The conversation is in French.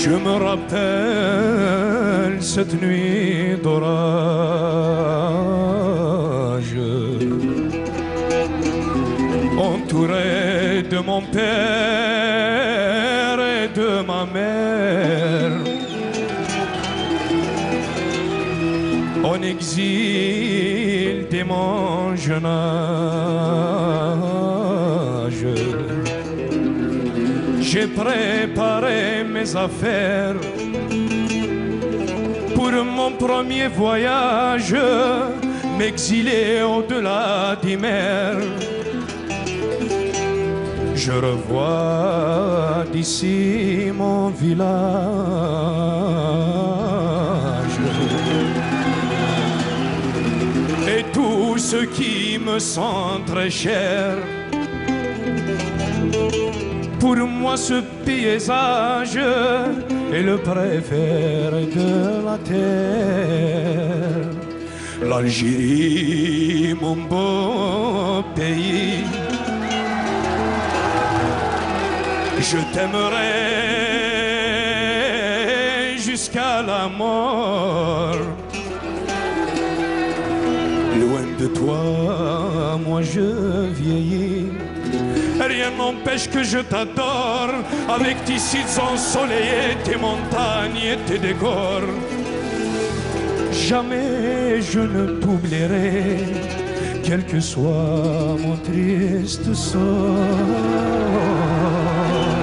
Je me rappelle cette nuit d'orage, entouré de mon père et de ma mère, en exil dès mon jeune âge. J'ai préparé mes affaires pour mon premier voyage, m'exiler au-delà des mers. Je revois d'ici mon village et tout ce qui me sont très cher. Pour moi ce paysage est le préféré de la terre. L'Algérie, mon beau pays, je t'aimerai jusqu'à la mort. Loin de toi, moi je vieillis. Rien n'empêche que je t'adore, avec tes sites ensoleillés, tes montagnes et tes décors. Jamais je ne t'oublierai, quel que soit mon triste sort.